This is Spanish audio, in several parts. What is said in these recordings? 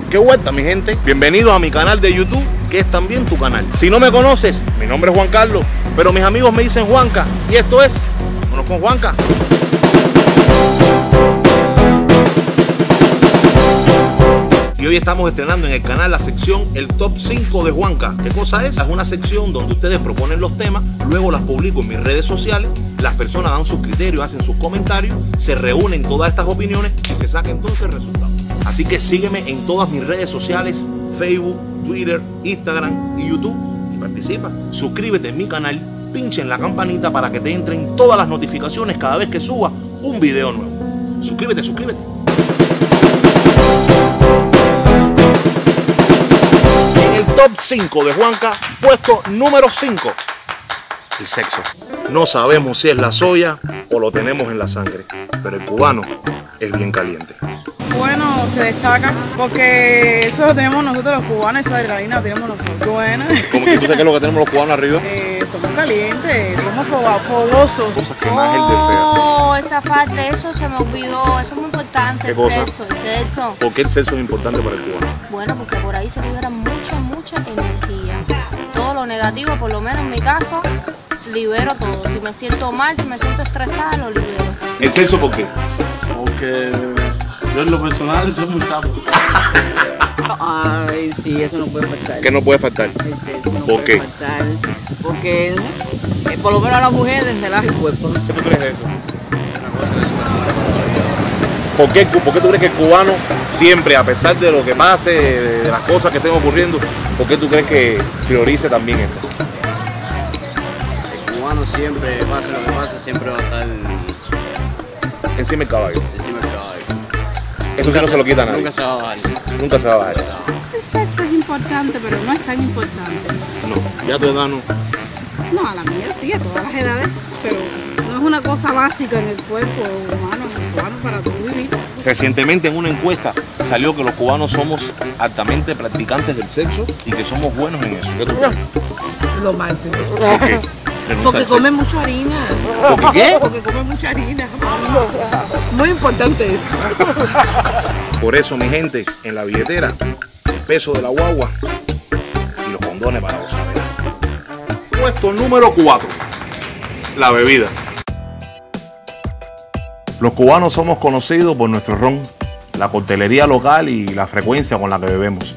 ¡Qué vuelta, mi gente! Bienvenidos a mi canal de YouTube, que es también tu canal. Si no me conoces, mi nombre es Juan Carlos, pero mis amigos me dicen Juanca, y esto es Vámonos con Juanca. Y hoy estamos estrenando en el canal la sección El Top 5 de Juanca. ¿Qué cosa es? Es una sección donde ustedes proponen los temas, luego las publico en mis redes sociales, las personas dan sus criterios, hacen sus comentarios, se reúnen todas estas opiniones y se saca entonces el resultado. Así que sígueme en todas mis redes sociales, Facebook, Twitter, Instagram y YouTube y participa. Suscríbete en mi canal, pincha en la campanita para que te entren todas las notificaciones cada vez que suba un video nuevo. Suscríbete, suscríbete. Top 5 de Juanca, puesto número 5. El sexo. No sabemos si es la soya o lo tenemos en la sangre, pero el cubano es bien caliente. Bueno, se destaca porque eso lo tenemos nosotros los cubanos, esa adrenalina la tenemos nosotros. Bueno. ¿Cómo que tú sabes qué es lo que tenemos los cubanos arriba? Somos calientes, somos fogosos. Cosas que más él desea. Oh, esa parte, eso se me olvidó, eso es muy importante. ¿Qué cosa? El sexo. ¿Por qué el sexo es importante para el cubano? Bueno, porque por ahí se libera mucha energía. Todo lo negativo, por lo menos en mi caso, libero todo. Si me siento mal, si me siento estresada, lo libero. ¿El sexo por qué? Porque yo en lo personal soy muy sapo. Ay, sí, eso no puede faltar. ¿Qué no puede faltar? El sexo no ¿Por puede qué? faltar. Porque por lo menos a las mujeres relaja el cuerpo. ¿Qué tú crees de eso? ¿Por qué tú crees que el cubano siempre, a pesar de lo que pase, de las cosas que estén ocurriendo, por qué tú crees que priorice también esto? El cubano siempre, pase lo que pase, siempre va a estar Encima del caballo. encima del caballo. Eso sí no se lo quita a nadie. Nunca se va a bajar. Nunca se va a bajar. El sexo es importante, pero no es tan importante. No, ya tu edad no. No, a la mía sí, a todas las edades, pero no es una cosa básica en el cuerpo humano, en el cubano para tu vivir. Recientemente en una encuesta salió que los cubanos somos altamente practicantes del sexo y que somos buenos en eso. ¿Qué tú crees? Lo máximo. ¿Por qué? Porque comen mucha harina. ¿Por qué? Porque comen mucha harina. Muy importante eso. Por eso, mi gente, en la billetera, el peso de la guagua y los condones para gozadera. Puesto número 4. La bebida. Los cubanos somos conocidos por nuestro ron, la coctelería local y la frecuencia con la que bebemos.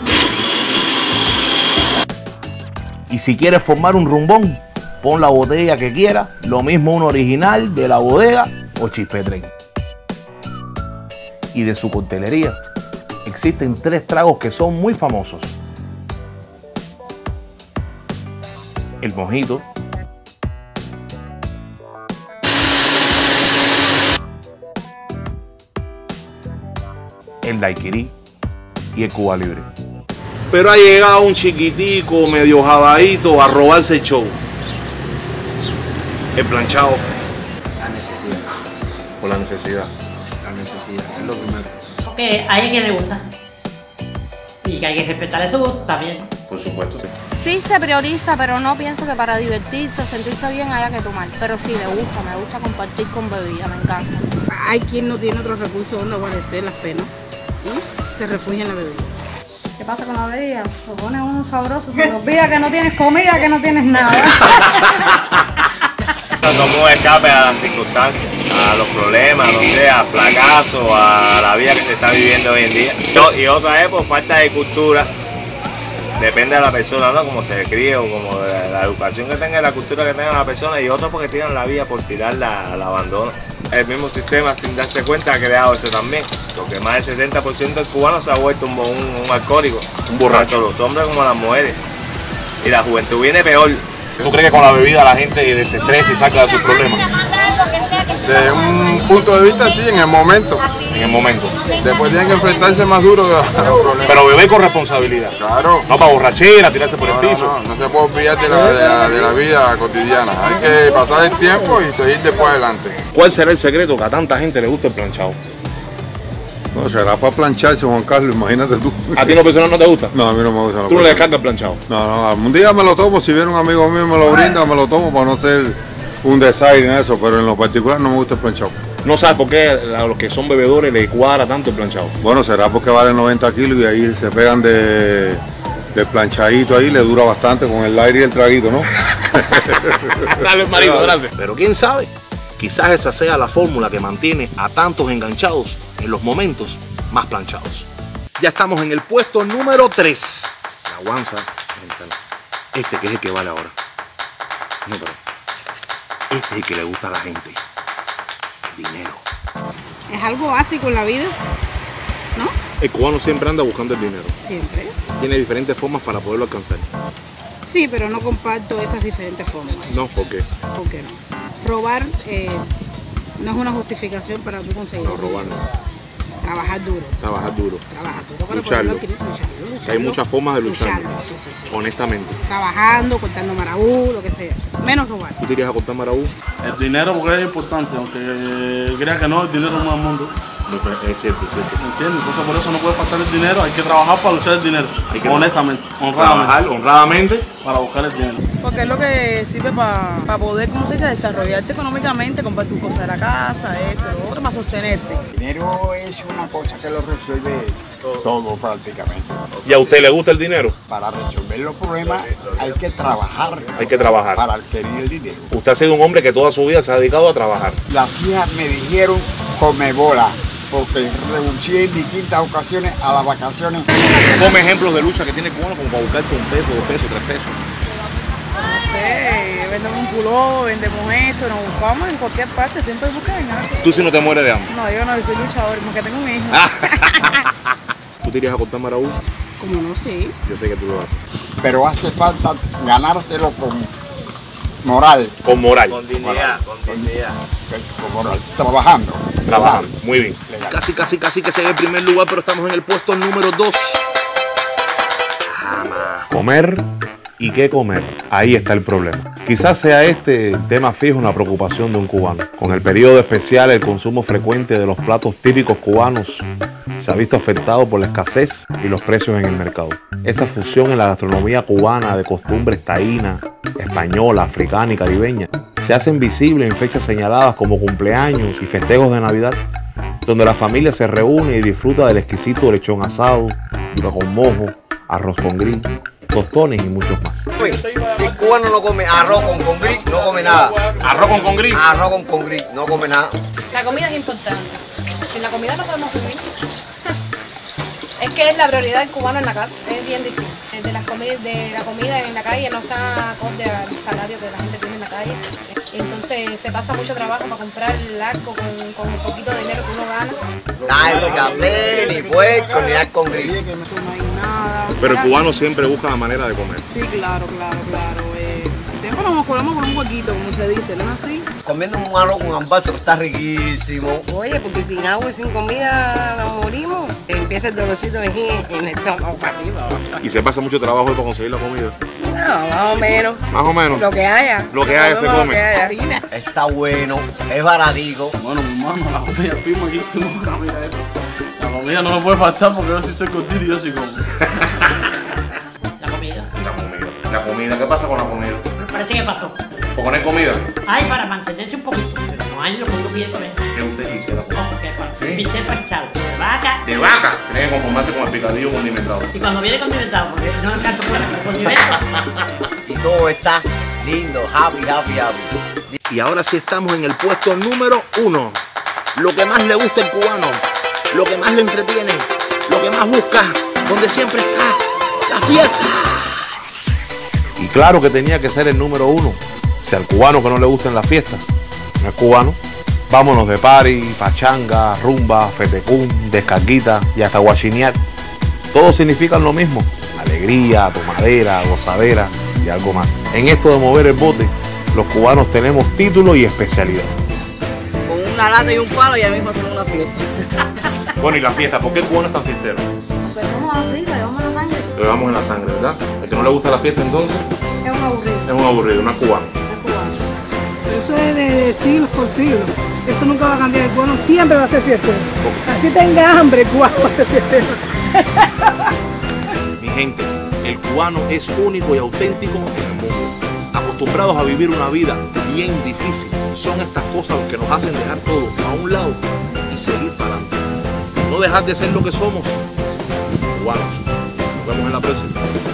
Y si quieres formar un rumbón, pon la botella que quieras, lo mismo un original de la bodega o Chispetren. Y de su coctelería existen 3 tragos que son muy famosos: el mojito, el daiquiri y el Cuba Libre. Pero ha llegado un chiquitico medio jabadito a robarse el show: el planchado. La necesidad. Por la necesidad. La necesidad. Es lo primero. Que hay a quien le gusta y que hay que respetar eso también. Por supuesto. Sí se prioriza, pero no pienso que para divertirse, sentirse bien haya que tomar. Pero sí, me gusta compartir con bebida, me encanta. Hay quien no tiene otro recurso donde guarecer las penas y se refugia en la bebida. ¿Qué pasa con la bebida? Lo pone uno sabroso, se te olvida que no tienes comida, que no tienes nada. Como un escape a las circunstancias, a los problemas, no sé, al fracaso, a la vida que se está viviendo hoy en día. Y otra es por falta de cultura. Depende de la persona, ¿no? Como se críe o como de la educación que tenga y la cultura que tenga la persona. Y otro porque tiran la vida por tirarla al abandono. El mismo sistema, sin darse cuenta, ha creado eso también. Porque más del 70% del cubano se ha vuelto un alcohólico. Un borracho. Tanto los hombres como las mujeres. Y la juventud viene peor. ¿Tú crees que con la bebida la gente desestresa y saca de sus problemas? De un punto de vista, sí, en el momento. En el momento. Después tienen que enfrentarse más duro a los problemas. Pero beber con responsabilidad. Claro. No para borrachera, tirarse por el piso. No se puede olvidar de la vida cotidiana. Hay que pasar el tiempo y seguir después adelante. ¿Cuál será el secreto que a tanta gente le gusta el planchado? No, será para plancharse, Juan Carlos, imagínate tú. ¿A ti lo personal no te gusta? No, a mí no me gusta. ¿Tú no le descargas el planchado? No, un día me lo tomo, si viene un amigo mío y me lo brinda, me lo tomo para no ser un desaire en eso, pero en lo particular no me gusta el planchado. No sabes por qué a los que son bebedores les cuadra tanto el planchado. Bueno, será porque vale 90 kilos y ahí se pegan de planchadito ahí, le dura bastante con el aire y el traguito, ¿no? Dale, marido, gracias. Pero quién sabe, quizás esa sea la fórmula que mantiene a tantos enganchados en los momentos más planchados. Ya estamos en el puesto número 3. La guanza. Este que es el que vale ahora. No, pero este es el que le gusta a la gente. El dinero. Es algo básico en la vida, ¿no? El cubano siempre anda buscando el dinero. Siempre. Tiene diferentes formas para poderlo alcanzar. Sí, pero no comparto esas diferentes formas. No, ¿por qué? ¿Por qué no? Robar no es una justificación para tú conseguir. No, robar no. Trabajar duro. Trabajar duro. Trabajar duro para Lucharlo. lucharlo. Hay muchas formas de lucharlo. Sí. Honestamente. Trabajando, cortando marabú, lo que sea. Menos robar. ¿Tú te irías a cortar marabú? El dinero porque es importante, aunque crea que no, el dinero no es el mundo. Es cierto, es cierto. ¿Entiendes? Entonces por eso no puede faltar el dinero, hay que trabajar para luchar el dinero. Honestamente, Trabajar honradamente para buscar el dinero. Porque es lo que sirve para poder, ¿cómo se dice?, desarrollarte económicamente, comprar tus cosas de la casa, esto, lo otro, para sostenerte. El dinero es una cosa que lo resuelve todo prácticamente. ¿Y a usted le gusta el dinero? Para resolver los problemas hay que trabajar. Hay que trabajar. Para adquirir el dinero. Usted ha sido un hombre que toda su vida se ha dedicado a trabajar. Las hijas me dijeron come bola, porque renuncié en distintas ocasiones a las vacaciones. Come ejemplos de lucha que tiene el cubano como para buscarse 1 peso, 2 pesos, 3 pesos. No sé, vendemos un puló, vendemos esto, nos buscamos en cualquier parte, siempre buscan algo. ¿Tú si no te mueres de hambre? No, yo no, yo soy luchador, porque tengo un hijo. ¿Tú te irías a cortar marabú? Como no, sí. Yo sé que tú lo haces. Pero hace falta ganárselo con moral. Con moral. Con dignidad, con dignidad. Con moral. Trabajando. Trabajando. Muy bien. Legal. Casi que se ve el primer lugar, pero estamos en el puesto número 2. Comer y qué comer. Ahí está el problema. Quizás sea este tema fijo una preocupación de un cubano. Con el periodo especial, el consumo frecuente de los platos típicos cubanos se ha visto afectado por la escasez y los precios en el mercado. Esa fusión en la gastronomía cubana de costumbres taína, española, africana y caribeña se hacen visibles en fechas señaladas como cumpleaños y festejos de Navidad, donde la familia se reúne y disfruta del exquisito lechón asado, yuca con mojo, arroz con gris, tostones y muchos más. Si el cubano no come arroz con gris, no come nada. ¿Arroz con gris? Arroz con gris, no come nada. La comida es importante. Sin la comida no podemos vivir. Es que es la prioridad del cubano en la casa, es bien difícil. De la comida en la calle no está acorde al salario que la gente tiene en la calle. Entonces se pasa mucho trabajo para comprar el arco con el poquito de dinero que uno gana. Nada de fricasé, ni puerco, ni nada con gris. No hay nada. Pero el cubano siempre busca la manera de comer. Sí, claro. Siempre nos colamos con un poquito, como se dice, ¿no es así? Comiendo un arroz con ambazo que está riquísimo. Oye, porque sin agua y sin comida nos morimos. Empieza el dolorcito en el estómago para arriba. ¿Y se pasa mucho trabajo para conseguir la comida? No, más o menos. Más o menos. Lo que haya. Lo que haya se come. Harina. Está bueno, es baratico. Bueno, mi hermano, la comida firma aquí, la comida no me puede faltar porque yo sí soy cortito y yo sí como. La comida. La comida, ¿qué pasa con la comida? Parece que pasó. ¿Por poner comida? Ay, para mantenerse un poquito. Pero no hay lo que uno quiere comer. ¿Qué usted quisiera comer? ¿Sí? Bistec panchado de vaca. ¿De vaca? Tiene que conformarse con el picadillo condimentado. Y cuando viene condimentado, porque si no alcanzo con el condimento. Y todo está lindo, happy. Y ahora sí estamos en el puesto número 1. Lo que más le gusta al cubano, lo que más le entretiene, lo que más busca, donde siempre está, la fiesta. Y claro que tenía que ser el número 1. Si al cubano que no le gustan las fiestas no es cubano, vámonos de party, pachanga, rumba, fetecún, descarguita y hasta guachinear. Todos significan lo mismo: alegría, tomadera, gozadera y algo más. En esto de mover el bote, los cubanos tenemos título y especialidad. Con una lata y un palo ya mismo hacemos una fiesta. Bueno, ¿y la fiesta? ¿Por qué el cubano es tan fiestero? Pues somos así, lo llevamos en la sangre. Lo llevamos en la sangre, ¿verdad? El que no le gusta la fiesta entonces Es un aburrido. es un aburrido, no es cubano. Eso es de siglos por siglos. Eso nunca va a cambiar. El cubano siempre va a ser fiestero. Así tenga hambre, el cubano va a ser fiestero. Mi gente, el cubano es único y auténtico en el mundo. acostumbrados a vivir una vida bien difícil. Son estas cosas las que nos hacen dejar todo a un lado y seguir para adelante. No dejar de ser lo que somos, cubanos. Nos vemos en la próxima.